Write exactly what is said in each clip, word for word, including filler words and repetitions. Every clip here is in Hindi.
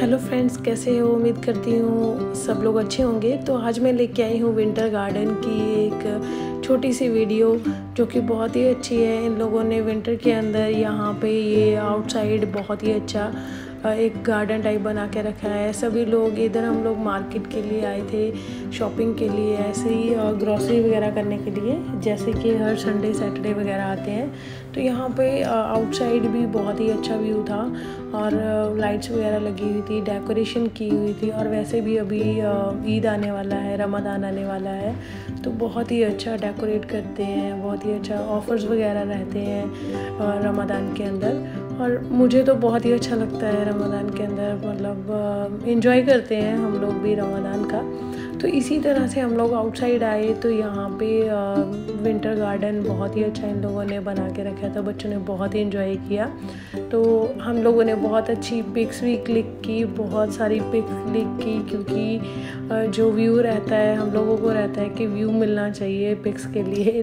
हेलो फ्रेंड्स, कैसे हो? उम्मीद करती हूँ सब लोग अच्छे होंगे। तो आज मैं लेके आई हूँ विंटर गार्डन की एक छोटी सी वीडियो जो कि बहुत ही अच्छी है। इन लोगों ने विंटर के अंदर यहाँ पे ये आउटसाइड बहुत ही अच्छा एक गार्डन टाइप बना के रखा है। सभी लोग इधर, हम लोग मार्केट के लिए आए थे, शॉपिंग के लिए, ऐसे ही ग्रॉसरी वगैरह करने के लिए, जैसे कि हर संडे सैटरडे वगैरह आते हैं। तो यहाँ पे आउटसाइड भी बहुत ही अच्छा व्यू था और लाइट्स वगैरह लगी हुई थी, डेकोरेशन की हुई थी। और वैसे भी अभी ईद आने वाला है, रमज़ान आने वाला है, तो बहुत ही अच्छा डेकोरेट करते हैं, बहुत ही अच्छा ऑफ़र्स वगैरह रहते हैं रमज़ान के अंदर। और मुझे तो बहुत ही अच्छा लगता है रमज़ान के अंदर, मतलब एंजॉय करते हैं हम लोग भी रमज़ान का। तो इसी तरह से हम लोग आउटसाइड आए तो यहाँ पे विंटर गार्डन बहुत ही अच्छा इन लोगों ने बना के रखा था। बच्चों ने बहुत ही एंजॉय किया। तो हम लोगों ने बहुत अच्छी पिक्स भी क्लिक की, बहुत सारी पिक्स क्लिक की, क्योंकि जो व्यू रहता है, हम लोगों को रहता है कि व्यू मिलना चाहिए पिक्स के लिए।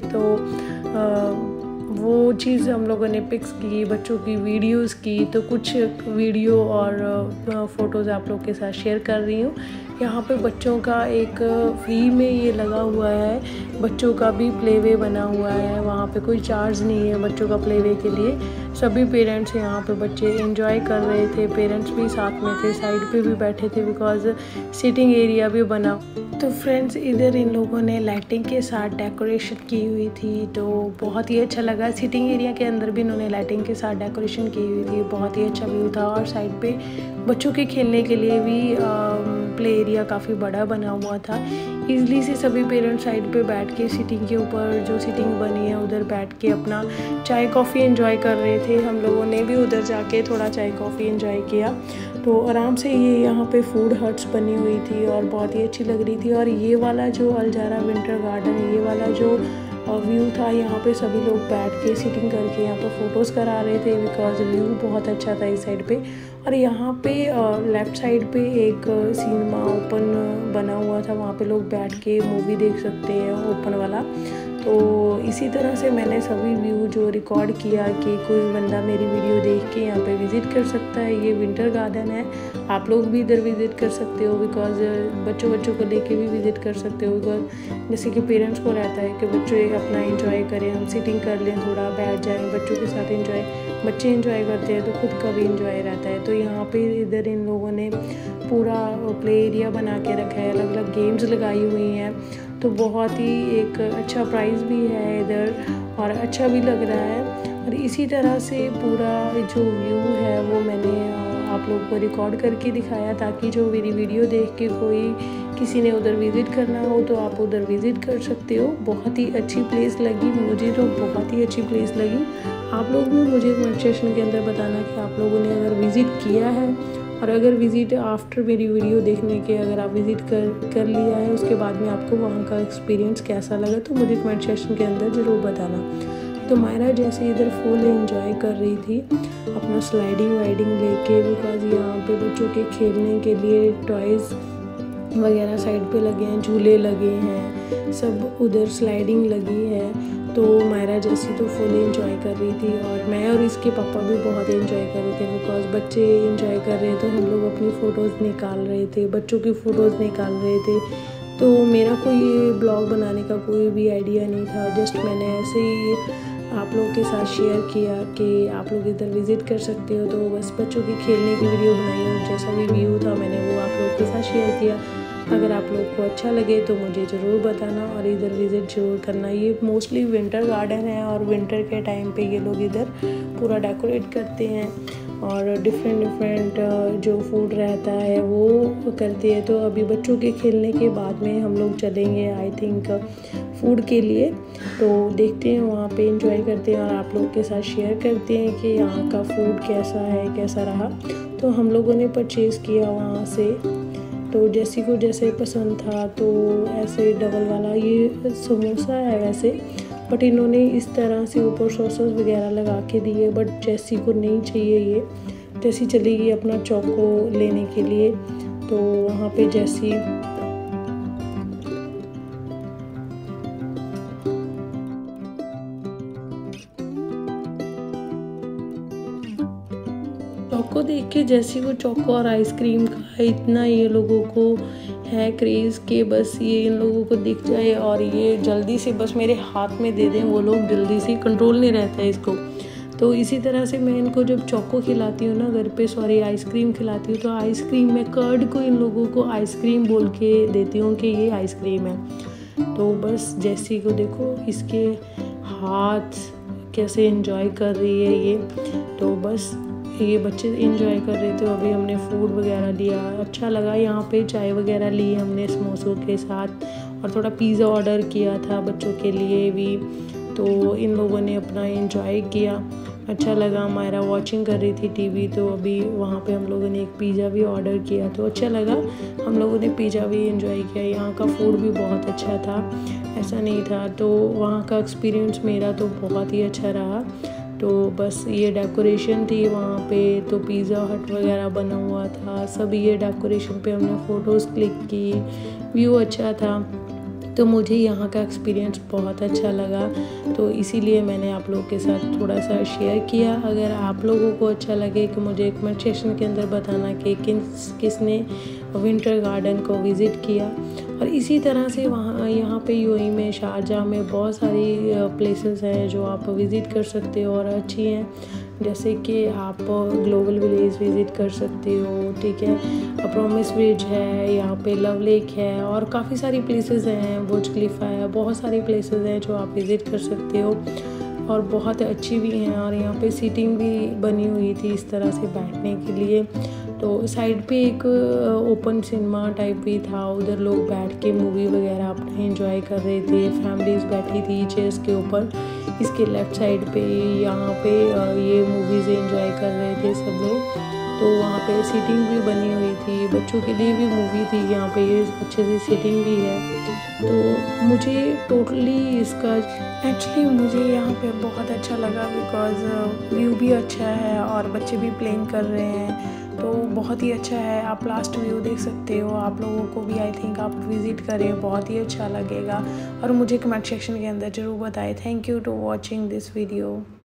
तो वो चीज़ हम लोगों ने पिक्स की, बच्चों की वीडियोस की। तो कुछ वीडियो और फ़ोटोज़ आप लोग के साथ शेयर कर रही हूँ। यहाँ पे बच्चों का एक फ्री में ये लगा हुआ है, बच्चों का भी प्ले वे बना हुआ है। वहाँ पे कोई चार्ज नहीं है बच्चों का प्ले वे के लिए। सभी पेरेंट्स यहाँ पे बच्चे एंजॉय कर रहे थे, पेरेंट्स भी साथ में थे, साइड पे भी बैठे थे, बिकॉज़ सिटिंग एरिया भी बना। तो फ्रेंड्स, इधर इन लोगों ने लाइटिंग के साथ डेकोरेशन की हुई थी, तो बहुत ही अच्छा लगा। सिटिंग एरिया के अंदर भी इन्होंने लाइटिंग के साथ डेकोरेशन की हुई थी, बहुत ही अच्छा व्यू था। और साइड पे बच्चों के खेलने के लिए भी प्ले एरिया काफ़ी बड़ा बना हुआ था। ईज़िली से सभी पेरेंट्स साइड पे बैठ के, सिटिंग के ऊपर जो सिटिंग बनी है उधर बैठ के अपना चाय कॉफ़ी एंजॉय कर रहे थे। हम लोगों ने भी उधर जाके थोड़ा चाय कॉफ़ी एंजॉय किया। तो आराम से ये यहाँ पे फूड हट्स बनी हुई थी और बहुत ही अच्छी लग रही थी। और ये वाला जो अलजारा विंटर गार्डन, ये वाला जो व्यू था, यहाँ पे सभी लोग बैठ के सिटिंग करके यहाँ पे फ़ोटोज़ करा रहे थे, बिकॉज व्यू बहुत अच्छा था इस साइड पे। और यहाँ पे लेफ़्ट साइड पे एक सिनेमा ओपन बना हुआ था, वहाँ पे लोग बैठ के मूवी देख सकते हैं, ओपन वाला। तो इसी तरह से मैंने सभी व्यू जो रिकॉर्ड किया कि कोई बंदा मेरी वीडियो देख के यहाँ पे विज़िट कर सकता है। ये विंटर गार्डन है, आप लोग भी इधर विज़िट कर सकते हो, बिकॉज बच्चों बच्चों को लेके भी विज़िट कर सकते हो। बिकॉज जैसे कि पेरेंट्स को रहता है कि बच्चे अपना एंजॉय करें, हम सिटिंग कर लें, थोड़ा बैठ जाएं, बच्चों के साथ एंजॉय, बच्चे एंजॉय करते हैं तो खुद का भी एंजॉय रहता है। तो यहाँ पे इधर इन लोगों ने पूरा प्ले एरिया बना के रखा है, अलग अलग गेम्स लगाई हुई हैं। तो बहुत ही एक अच्छा प्राइस भी है इधर और अच्छा भी लग रहा है। और इसी तरह से पूरा जो व्यू है वो मैंने आप लोगों को रिकॉर्ड करके दिखाया, ताकि जो मेरी वीडियो देख के कोई किसी ने उधर विज़िट करना हो तो आप उधर विज़िट कर सकते हो। बहुत ही अच्छी प्लेस लगी मुझे, तो बहुत ही अच्छी प्लेस लगी। आप लोग भी मुझे कमेंट सेक्शन के अंदर बताना कि आप लोगों ने अगर विज़िट किया है, और अगर विज़िट आफ्टर मेरी वीडियो देखने के अगर आप विज़िट कर कर लिया है, उसके बाद में आपको वहाँ का एक्सपीरियंस कैसा लगा, तो मुझे कमेंट सेक्शन के अंदर ज़रूर बताना। तो मायरा जैसे इधर फुल एंजॉय कर रही थी अपना स्लाइडिंग वाइडिंग लेके, बिकॉज यहाँ पे बच्चों के खेलने के लिए टॉयज़ वगैरह साइड पे लगे हैं, झूले लगे हैं, सब उधर स्लाइडिंग लगी है। तो मायरा जैसी तो फुल एंजॉय कर रही थी और मैं और इसके पापा भी बहुत एंजॉय कर रहे थे, बिकॉज बच्चे एंजॉय कर रहे थे, हम लोग अपनी फ़ोटोज़ निकाल रहे थे, बच्चों की फ़ोटोज़ निकाल रहे थे। तो मेरा कोई ब्लॉग बनाने का कोई भी आइडिया नहीं था, जस्ट मैंने ऐसे ही आप लोगों के साथ शेयर किया कि आप लोग इधर विज़िट कर सकते हो। तो बस बच्चों की खेलने की वीडियो बनाई और जैसा भी व्यू था मैंने वो आप लोगों के साथ शेयर किया। अगर आप लोग को अच्छा लगे तो मुझे ज़रूर बताना और इधर विज़िट ज़रूर करना। ये मोस्टली विंटर गार्डन है और विंटर के टाइम पे ये लोग इधर पूरा डेकोरेट करते हैं और डिफरेंट डिफरेंट जो फूड रहता है वो करते हैं। तो अभी बच्चों के खेलने के बाद में हम लोग चलेंगे आई थिंक फूड के लिए। तो देखते हैं, वहाँ पे एंजॉय करते हैं और आप लोग के साथ शेयर करते हैं कि यहाँ का फूड कैसा है, कैसा रहा। तो हम लोगों ने परचेज़ किया वहाँ से, तो जैसी को जैसे पसंद था। तो ऐसे डबल वाला ये समोसा है वैसे, बट इन्होंने इस तरह से ऊपर सॉसेस वगैरह लगा के दिए, बट जैसी को नहीं चाहिए ये, जैसी चलेगी अपना चौको लेने के लिए। तो वहाँ पे जैसी चौको देख के जैसे वो चोको और आइसक्रीम का इतना ये लोगों को है क्रेज़ कि बस ये इन लोगों को दिख जाए और ये जल्दी से बस मेरे हाथ में दे दें, वो लोग जल्दी से कंट्रोल नहीं रहता है इसको। तो इसी तरह से मैं इनको जब चोको खिलाती हूँ ना घर पे, सॉरी आइसक्रीम खिलाती हूँ, तो आइसक्रीम में कर्ड को इन लोगों को आइसक्रीम बोल के देती हूँ कि ये आइसक्रीम है। तो बस जैसी को देखो इसके हाथ कैसे एंजॉय कर रही है ये। तो बस ये बच्चे एंजॉय कर रहे थे। अभी हमने फूड वगैरह लिया, अच्छा लगा। यहाँ पे चाय वगैरह ली हमने समोसों के साथ और थोड़ा पिज़्ज़ा ऑर्डर किया था बच्चों के लिए भी। तो इन लोगों ने अपना एंजॉय किया, अच्छा लगा। मायरा वॉचिंग कर रही थी टीवी, तो अभी वहाँ पे हम लोगों ने एक पिज़्ज़ा भी ऑर्डर किया, तो अच्छा लगा। हम लोगों ने पिज़्ज़ा भी एंजॉय किया। यहाँ का फूड भी बहुत अच्छा था, ऐसा नहीं था। तो वहाँ का एक्सपीरियंस मेरा तो बहुत ही अच्छा रहा। तो बस ये डेकोरेशन थी वहाँ पे, तो पिज़्ज़ा हट वगैरह बना हुआ था, सब ये डेकोरेशन पे हमने फ़ोटोज़ क्लिक की, व्यू अच्छा था। तो मुझे यहाँ का एक्सपीरियंस बहुत अच्छा लगा, तो इसीलिए मैंने आप लोगों के साथ थोड़ा सा शेयर किया। अगर आप लोगों को अच्छा लगे कि मुझे कमेंट सेक्शन के अंदर बताना कि किस किसने विंटर गार्डन को विज़िट किया। और इसी तरह से वहाँ यहाँ पे यूएई में शारजाह में बहुत सारी प्लेसेस हैं जो आप विज़िट कर सकते हो और अच्छी हैं, जैसे कि आप ग्लोबल विलेज विज़िट कर सकते हो, ठीक है। प्रॉमिस ब्रिज है, यहाँ पे लव लेक है और काफ़ी सारी प्लेसेस हैं, बुर्ज खलीफा है, बहुत सारी प्लेसेस हैं जो आप विज़िट कर सकते हो और बहुत अच्छी भी हैं। और यहाँ पे सीटिंग भी बनी हुई थी इस तरह से बैठने के लिए। तो साइड पे एक ओपन सिनेमा टाइप भी था, उधर लोग बैठ के मूवी वगैरह अपना एंजॉय कर रहे थे, फैमिलीज बैठी थी चेयर्स के ऊपर। इसके लेफ़्ट साइड पे यहाँ पे ये मूवीज़ एंजॉय कर रहे थे सब लोग। तो वहाँ पे सीटिंग भी बनी हुई थी, बच्चों के लिए भी मूवी थी, यहाँ पे ये अच्छे से सीटिंग भी है। तो मुझे टोटली इसका एक्चुअली मुझे यहाँ पे बहुत अच्छा लगा, बिकॉज़ व्यू भी अच्छा है और बच्चे भी प्लेइंग कर रहे हैं, तो बहुत ही अच्छा है। आप लास्ट व्यू देख सकते हो, आप लोगों को भी आई थिंक आप विज़िट करें, बहुत ही अच्छा लगेगा। और मुझे कमेंट सेक्शन के अंदर ज़रूर बताएं। Thank you to watching this video.